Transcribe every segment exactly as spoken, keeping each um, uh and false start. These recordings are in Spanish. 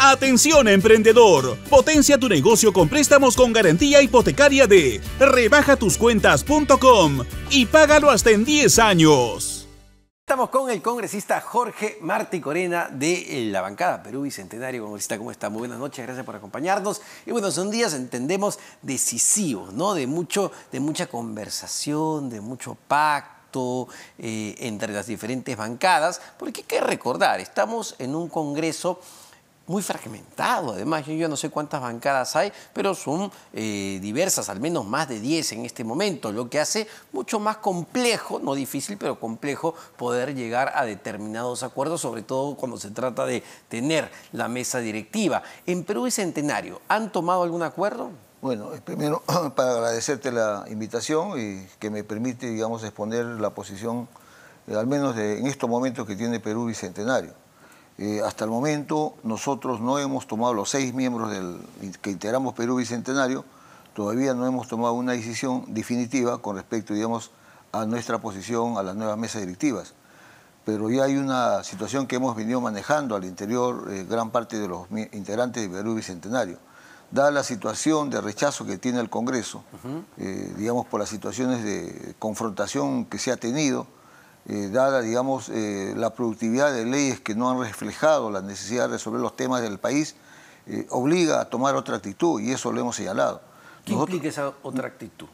Atención emprendedor, potencia tu negocio con préstamos con garantía hipotecaria de rebaja tus cuentas punto com y págalo hasta en diez años. Estamos con el congresista Jorge Martí Corena de la bancada Perú Bicentenario. Congresista, ¿cómo está? Muy buenas noches, gracias por acompañarnos. Y bueno, son días, entendemos, decisivos, ¿no? De, mucho, de mucha conversación, de mucho pacto eh, entre las diferentes bancadas, porque hay que recordar, estamos en un Congreso muy fragmentado, además, yo, yo no sé cuántas bancadas hay, pero son eh, diversas, al menos más de diez en este momento, lo que hace mucho más complejo, no difícil, pero complejo, poder llegar a determinados acuerdos, sobre todo cuando se trata de tener la mesa directiva. En Perú Bicentenario, ¿han tomado algún acuerdo? Bueno, primero para agradecerte la invitación y que me permite, digamos, exponer la posición, eh, al menos de, en estos momentos que tiene Perú Bicentenario. Eh, hasta el momento nosotros no hemos tomado, los seis miembros del, que integramos Perú Bicentenario, todavía no hemos tomado una decisión definitiva con respecto, digamos, a nuestra posición a las nuevas mesas directivas. Pero ya hay una situación que hemos venido manejando al interior, eh, gran parte de los integrantes de Perú Bicentenario. Dada la situación de rechazo que tiene el Congreso, uh-huh. eh, digamos, por las situaciones de confrontación que se ha tenido, Eh, dada, digamos, eh, la productividad de leyes que no han reflejado la necesidad de resolver los temas del país, eh, obliga a tomar otra actitud, y eso lo hemos señalado. ¿Qué Nosotros, implica esa otra actitud?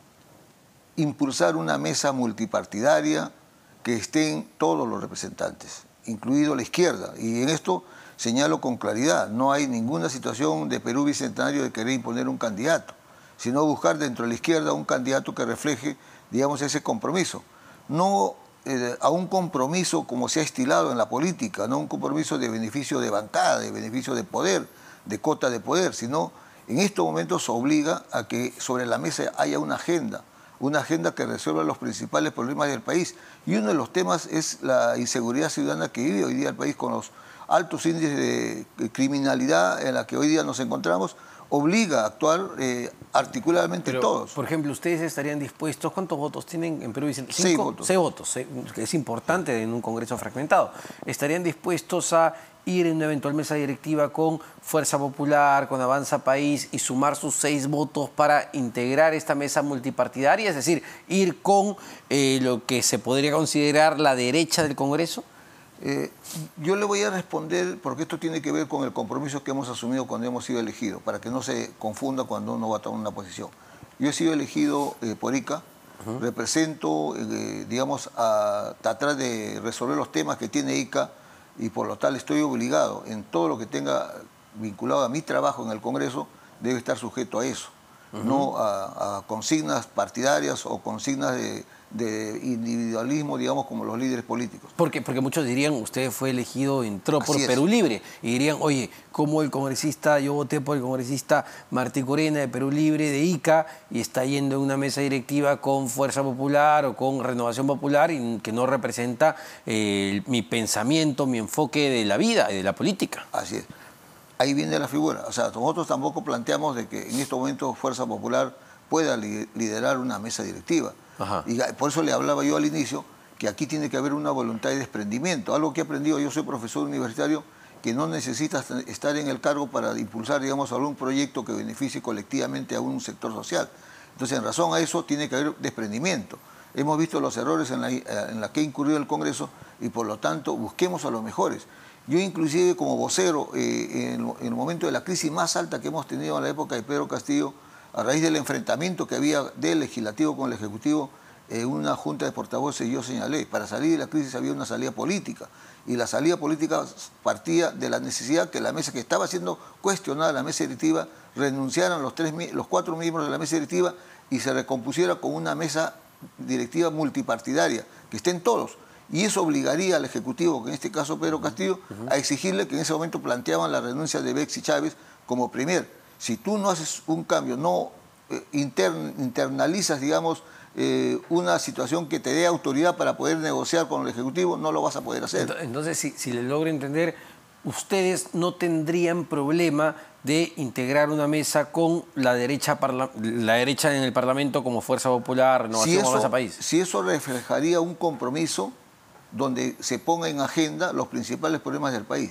Impulsar una mesa multipartidaria que estén todos los representantes, incluido la izquierda, y en esto señalo con claridad, no hay ninguna situación de Perú Bicentenario de querer imponer un candidato, sino buscar dentro de la izquierda un candidato que refleje, digamos, ese compromiso. No Eh, a un compromiso como se ha estilado en la política, no un compromiso de beneficio de bancada, de beneficio de poder, de cota de poder, sino en estos momentos obliga a que sobre la mesa haya una agenda, una agenda que resuelva los principales problemas del país. Y uno de los temas es la inseguridad ciudadana que vive hoy día el país, con los altos índices de criminalidad en la que hoy día nos encontramos, obliga a actuar eh, articuladamente Pero, todos. Por ejemplo, ¿ustedes estarían dispuestos? ¿Cuántos votos tienen en Perú Bicentenario? Seis votos. Seis votos, seis, que es importante en un Congreso fragmentado. ¿Estarían dispuestos a ir en una eventual mesa directiva con Fuerza Popular, con Avanza País y sumar sus seis votos para integrar esta mesa multipartidaria? Es decir, ir con eh, lo que se podría considerar la derecha del Congreso. Eh, yo le voy a responder, porque esto tiene que ver con el compromiso que hemos asumido cuando hemos sido elegidos, para que no se confunda cuando uno va a tomar una posición. Yo he sido elegido eh, por Ica, uh-huh. represento, eh, digamos, a tratar de resolver los temas que tiene Ica, y por lo tal estoy obligado en todo lo que tenga vinculado a mi trabajo en el Congreso, debe estar sujeto a eso, uh-huh. no a, a consignas partidarias o consignas de... de individualismo, digamos, como los líderes políticos. Porque, porque muchos dirían, usted fue elegido, entró por Perú Libre, y dirían, oye, ¿cómo el congresista, yo voté por el congresista Martí Corena de Perú Libre, de Ica, y está yendo en una mesa directiva con Fuerza Popular o con Renovación Popular, y que no representa eh, mi pensamiento, mi enfoque de la vida y de la política? Así es. Ahí viene la figura. O sea, nosotros tampoco planteamos de que en estos momentos Fuerza Popular pueda liderar una mesa directiva. Ajá. Y por eso le hablaba yo al inicio que aquí tiene que haber una voluntad de desprendimiento. Algo que he aprendido, yo soy profesor universitario, que no necesita estar en el cargo para impulsar, digamos, algún proyecto que beneficie colectivamente a un sector social. Entonces, en razón a eso, tiene que haber desprendimiento. Hemos visto los errores en la, en la que ha incurrido el Congreso y, por lo tanto, busquemos a los mejores. Yo, inclusive, como vocero, eh, en, en el momento de la crisis más alta que hemos tenido en la época de Pedro Castillo, a raíz del enfrentamiento que había del legislativo con el ejecutivo, en una junta de portavoces yo señalé, para salir de la crisis había una salida política, y la salida política partía de la necesidad que la mesa, que estaba siendo cuestionada, la mesa directiva, renunciaran los, tres, los cuatro miembros de la mesa directiva y se recompusiera con una mesa directiva multipartidaria, que estén todos. Y eso obligaría al Ejecutivo, que en este caso Pedro Castillo, uh-huh. a exigirle, que en ese momento planteaban la renuncia de Bexy Chávez como premier. Si tú no haces un cambio, no eh, intern, internalizas, digamos, eh, una situación que te dé autoridad para poder negociar con el Ejecutivo, no lo vas a poder hacer. Entonces, si, si le logro entender, ustedes no tendrían problema de integrar una mesa con la derecha, la derecha en el Parlamento como Fuerza Popular, Renovación, si Avanza País. Si eso reflejaría un compromiso donde se ponga en agenda los principales problemas del país.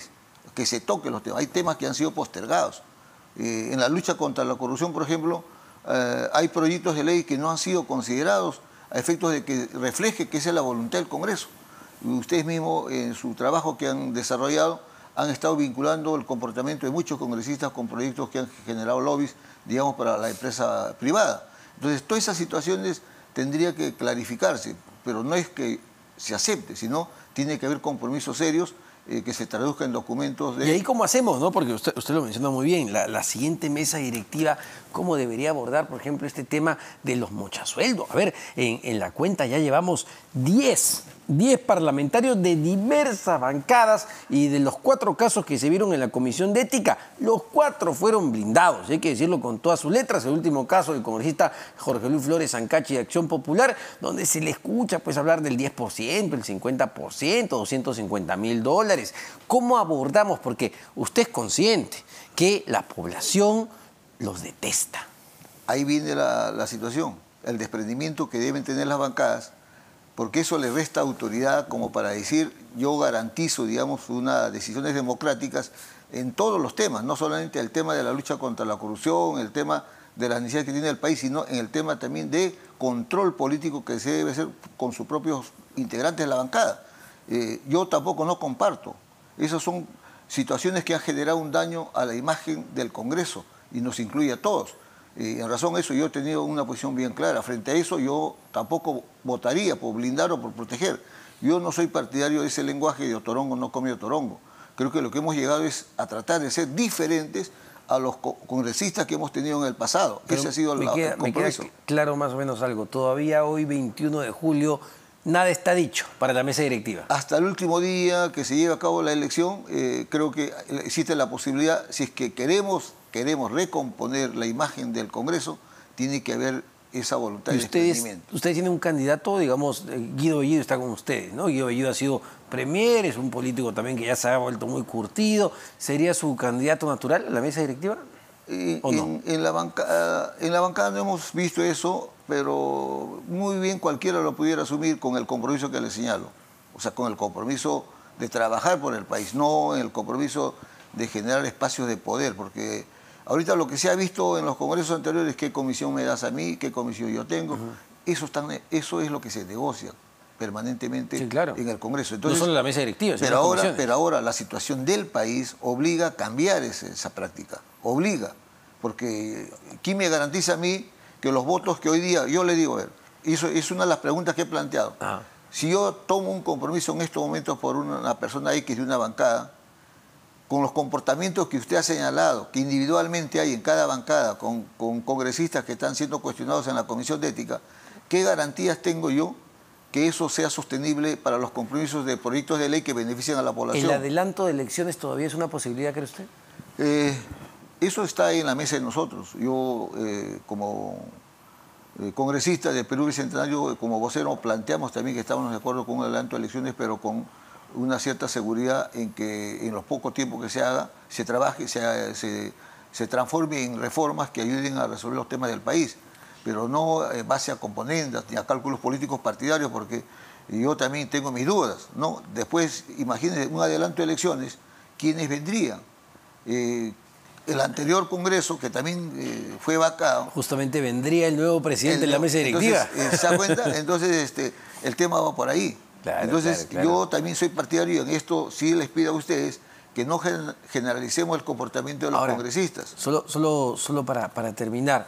que se toquen los temas. Hay temas que han sido postergados. Eh, en la lucha contra la corrupción, por ejemplo, eh, hay proyectos de ley que no han sido considerados a efectos de que refleje que esa es la voluntad del Congreso. Y ustedes mismos, en su trabajo que han desarrollado, han estado vinculando el comportamiento de muchos congresistas con proyectos que han generado lobbies, digamos, para la empresa privada. Entonces, todas esas situaciones tendría que clarificarse, pero no es que se acepte, sino tiene que haber compromisos serios eh, que se traduzcan en documentos de... ¿Y ahí cómo hacemos, no? Porque usted, usted lo menciona muy bien, la, la siguiente mesa directiva, ¿cómo debería abordar, por ejemplo, este tema de los mochasueldos? A ver, en, en la cuenta ya llevamos diez parlamentarios de diversas bancadas y de los cuatro casos que se vieron en la Comisión de Ética, los cuatro fueron blindados, hay que decirlo con todas sus letras. El último caso del congresista Jorge Luis Flores Ancachi de Acción Popular, donde se le escucha pues hablar del diez por ciento, el cincuenta por ciento, doscientos cincuenta mil dólares. ¿Cómo abordamos? Porque usted es consciente que la población los detesta. Ahí viene la, la situación, el desprendimiento que deben tener las bancadas, porque eso le resta autoridad como para decir, yo garantizo, digamos, unas decisiones democráticas en todos los temas, no solamente el tema de la lucha contra la corrupción, el tema de las necesidades que tiene el país, sino en el tema también de control político que se debe hacer con sus propios integrantes de la bancada. Eh, yo tampoco no comparto. Esas son situaciones que han generado un daño a la imagen del Congreso y nos incluye a todos. Y en razón a eso yo he tenido una posición bien clara. Frente a eso yo tampoco votaría por blindar o por proteger. Yo no soy partidario de ese lenguaje de Otorongo no come Otorongo. Creo que lo que hemos llegado es a tratar de ser diferentes a los congresistas que hemos tenido en el pasado. Pero ese ha sido me la, queda, el compromiso. Me queda claro más o menos algo. Todavía hoy, veintiuno de julio, nada está dicho para la mesa directiva. Hasta el último día que se lleve a cabo la elección, eh, creo que existe la posibilidad, si es que queremos... queremos recomponer la imagen del Congreso, tiene que haber esa voluntad y de ustedes, desprendimiento. Ustedes tienen un candidato, digamos, Guido Bellido está con ustedes, ¿no? Guido Bellido ha sido premier, es un político también que ya se ha vuelto muy curtido. ¿Sería su candidato natural a la mesa directiva? Eh, ¿O no? en, en, la bancada, en la bancada no hemos visto eso, pero muy bien cualquiera lo pudiera asumir con el compromiso que le señalo. O sea, con el compromiso de trabajar por el país, no en el compromiso de generar espacios de poder, porque ahorita lo que se ha visto en los congresos anteriores es qué comisión me das a mí, qué comisión yo tengo. Uh-huh. eso, están, eso es lo que se negocia permanentemente sí, claro. en el Congreso. Entonces, no solo la mesa directiva, sino pero las ahora, comisiones. Pero ahora la situación del país obliga a cambiar ese, esa práctica. Obliga. Porque ¿quién me garantiza a mí que los votos que hoy día, yo le digo, a ver, eso es una de las preguntas que he planteado. Uh-huh. Si yo tomo un compromiso en estos momentos por una persona X de una bancada, con los comportamientos que usted ha señalado, que individualmente hay en cada bancada, con, con congresistas que están siendo cuestionados en la Comisión de Ética, ¿qué garantías tengo yo que eso sea sostenible para los compromisos de proyectos de ley que benefician a la población? ¿El adelanto de elecciones todavía es una posibilidad, cree usted? Eh, eso está ahí en la mesa de nosotros. Yo, eh, como eh, congresista de Perú Bicentenario, como vocero, planteamos también que estamos de acuerdo con un adelanto de elecciones, pero con una cierta seguridad en que en los pocos tiempos que se haga, se trabaje, se, se, se transforme en reformas que ayuden a resolver los temas del país, pero no en base a componendas ni a cálculos políticos partidarios, porque yo también tengo mis dudas, ¿no? Después, imagínense, un adelanto de elecciones, ¿quiénes vendrían? Eh, el anterior Congreso, que también eh, fue vacado. Justamente vendría el nuevo presidente de la mesa directiva. Entonces, ¿se da cuenta? Entonces, este, el tema va por ahí. Claro, Entonces, claro, claro. yo también soy partidario, en esto sí les pido a ustedes que no generalicemos el comportamiento de los Ahora, congresistas. Solo, solo, solo para, para terminar,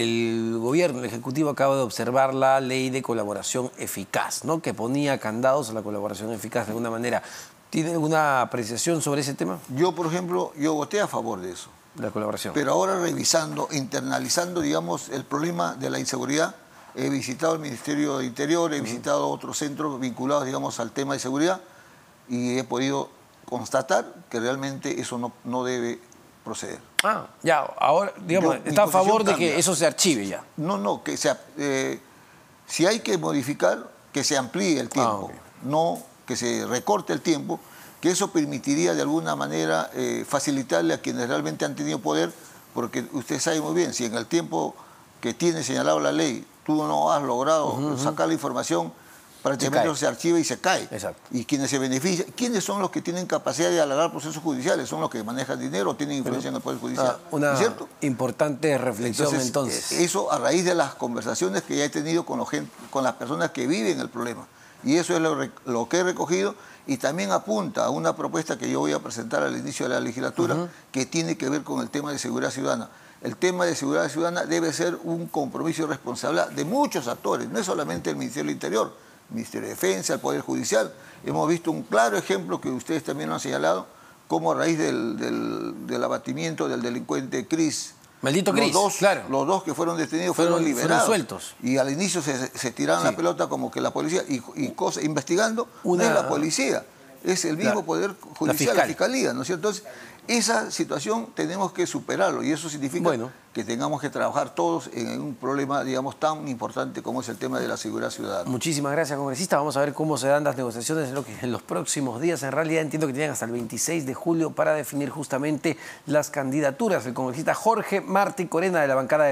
el gobierno, el Ejecutivo acaba de observar la ley de colaboración eficaz, ¿no? Que ponía candados a la colaboración eficaz de alguna manera. ¿Tiene alguna apreciación sobre ese tema? Yo, por ejemplo, yo voté a favor de eso. La colaboración. Pero ahora revisando, internalizando, digamos, el problema de la inseguridad, he visitado el Ministerio de Interior, he visitado otros centros vinculados, digamos, al tema de seguridad y he podido constatar que realmente eso no, no debe proceder. Ah, ya, ahora, digamos, Yo, está a favor de cambia. que eso se archive ya. No, no, que sea, eh, si hay que modificar, que se amplíe el tiempo, ah, okay. no que se recorte el tiempo, que eso permitiría de alguna manera eh, facilitarle a quienes realmente han tenido poder, porque usted sabe muy bien, si en el tiempo que tiene señalado la ley tú no has logrado uh-huh. sacar la información, prácticamente se, se archiva y se cae. Exacto. Y quienes se benefician, ¿quiénes son los que tienen capacidad de alargar procesos judiciales? Son los que manejan dinero o tienen influencia Pero, en el Poder Judicial. Ah, una ¿cierto? importante reflexión entonces. entonces. Eso a raíz de las conversaciones que ya he tenido con, los, con las personas que viven el problema. Y eso es lo, lo que he recogido y también apunta a una propuesta que yo voy a presentar al inicio de la legislatura uh-huh. que tiene que ver con el tema de seguridad ciudadana. El tema de seguridad ciudadana debe ser un compromiso responsable de muchos actores, no es solamente el Ministerio del Interior, el Ministerio de Defensa, el Poder Judicial. Hemos visto un claro ejemplo que ustedes también lo han señalado, como a raíz del, del, del abatimiento del delincuente Cris, Maldito Cris, los dos, claro. Los dos que fueron detenidos fueron, fueron liberados. Fueron sueltos. Y al inicio se, se tiraron sí. la pelota como que la policía, y, y cosa, investigando, Una... no es la policía, es el mismo la, Poder Judicial, la, fiscal. la Fiscalía, ¿no es cierto? Entonces, esa situación tenemos que superarlo y eso significa bueno. que tengamos que trabajar todos en un problema, digamos, tan importante como es el tema de la seguridad ciudadana. Muchísimas gracias, congresista. Vamos a ver cómo se dan las negociaciones en, lo que, en los próximos días. En realidad entiendo que tienen hasta el veintiséis de julio para definir justamente las candidaturas. El congresista Jorge Martí Corena de la bancada de